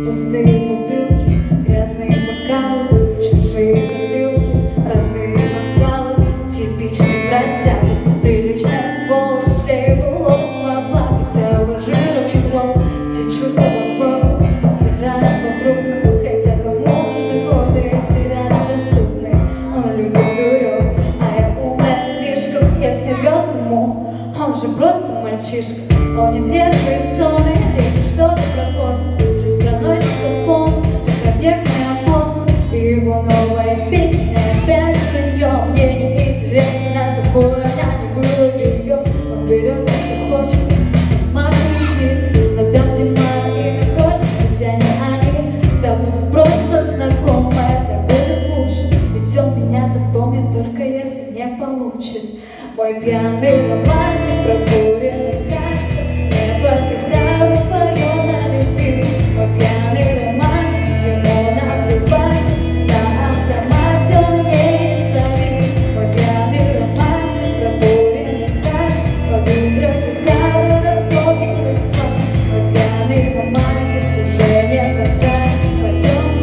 Пустые бутылки, грязные бокалы, чужие затылки, родные вокзалы, типичный бродяга, приличная сволочь, все его ложь во благо, вся его жира рок-н-ролл, все чувства вокруг, сыграют по-крупному, хотя кому нужны гордые сериалы доступны. Он любит дурёк, а я умная слишком, я всерьез ему, он же просто мальчишка. Он не трезвый сон, и речь что-то пропустит. Жизнь проносится фон, как век не опознан. И его новая песня опять вранье. Мне не интересно, какое она не было белье. Он берет все, что хочет, взмах ресниц, но там, где мое имя прочь, хотя не они, статус просто знаком, это будет лучше. Ведь он меня запомнит, только если не получит. Мой пьяный романтик, прокуренный катер, не под гитару поет на любви. Мой пьяный романтик, ему наплевать, на автомате он неисправим. Мой пьяный романтик, прокуренный катер, под утро гитару растрогивает спать. Мой пьяный романтик, уже не продать, пойдем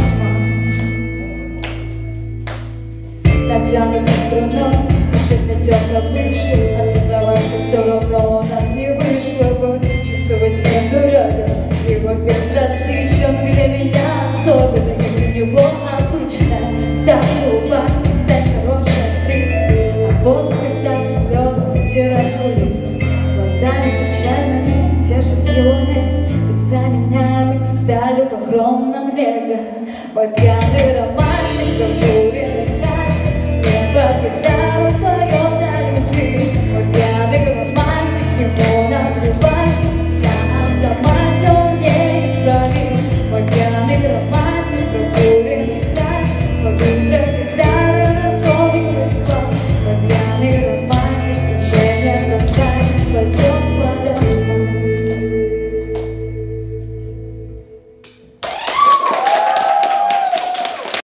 по домам. Натянутой струной несёт пробывший, осознавая, что все равно у нас не вышло бы чувствовать между рядом. Его безразличен для меня особенно, и для него обычно в такую опасность стать хорошей актрисой, а после спектакля слезы вытирать кулисы, глазами печальными держать его ведь за меня мы детали в огромном лего. Мой пьяный романтик, прокуренный катер, не под гитару поет